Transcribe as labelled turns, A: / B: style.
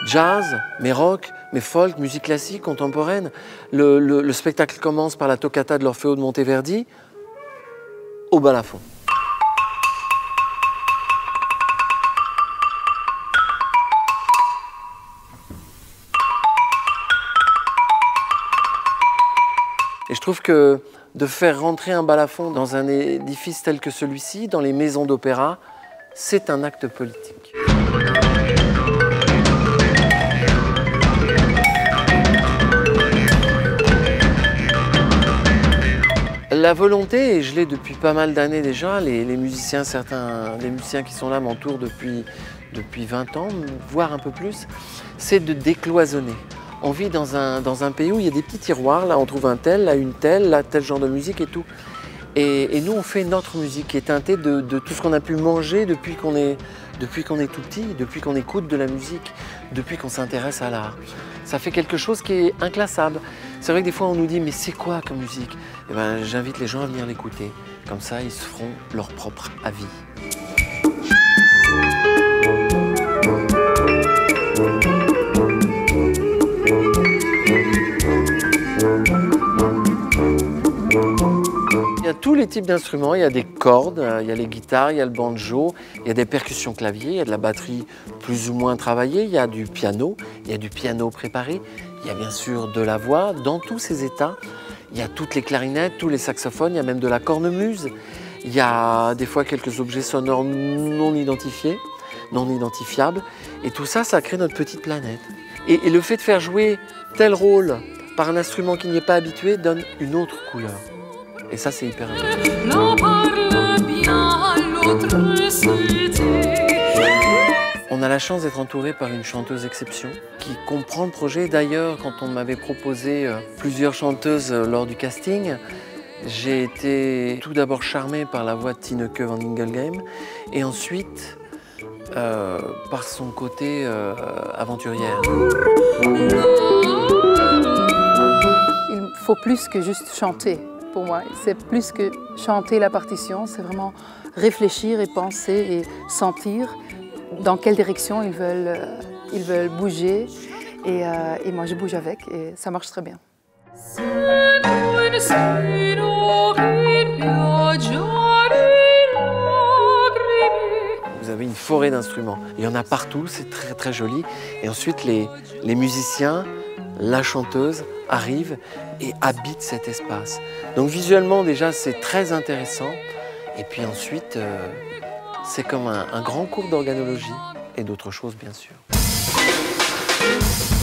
A: jazz, mais rock, mais folk, musique classique, contemporaine. Le spectacle commence par la toccata de l'Orfeo de Monteverdi au balafon. Et je trouve que de faire rentrer un balafon dans un édifice tel que celui-ci, dans les maisons d'opéra, c'est un acte politique. La volonté, et je l'ai depuis pas mal d'années déjà, les musiciens qui sont là m'entourent depuis 20 ans, voire un peu plus, c'est de décloisonner. On vit dans un pays où il y a des petits tiroirs, là on trouve un tel, là une telle, là tel genre de musique et tout. Et nous on fait notre musique qui est teintée de tout ce qu'on a pu manger depuis qu'on est tout petit, depuis qu'on écoute de la musique, depuis qu'on s'intéresse à l'art. Ça fait quelque chose qui est inclassable. C'est vrai que des fois on nous dit mais c'est quoi comme musique? Eh ben, j'invite les gens à venir l'écouter. Comme ça ils se feront leur propre avis. Il y a tous les types d'instruments, il y a des cordes, il y a les guitares, il y a le banjo, il y a des percussions clavier, il y a de la batterie plus ou moins travaillée, il y a du piano préparé, il y a bien sûr de la voix dans tous ses états, il y a toutes les clarinettes, tous les saxophones, il y a même de la cornemuse, il y a des fois quelques objets sonores non identifiés, non identifiables, et tout ça, ça crée notre petite planète. Et le fait de faire jouer tel rôle par un instrument qui n'y est pas habitué donne une autre couleur. Et ça, c'est hyper important. On a la chance d'être entouré par une chanteuse exception qui comprend le projet. D'ailleurs, quand on m'avait proposé plusieurs chanteuses lors du casting, j'ai été tout d'abord charmé par la voix de Tineke van Ingelgem et ensuite par son côté aventurière.
B: Il faut plus que juste chanter. Pour moi, c'est plus que chanter la partition, c'est vraiment réfléchir et penser et sentir dans quelle direction ils veulent bouger. Et moi, je bouge avec et ça marche très bien.
A: Vous avez une forêt d'instruments. Il y en a partout, c'est très très joli. Et ensuite, les musiciens, la chanteuse arrivent et habitent cet espace. Donc visuellement déjà c'est très intéressant et puis ensuite c'est comme un grand cours d'organologie et d'autres choses bien sûr.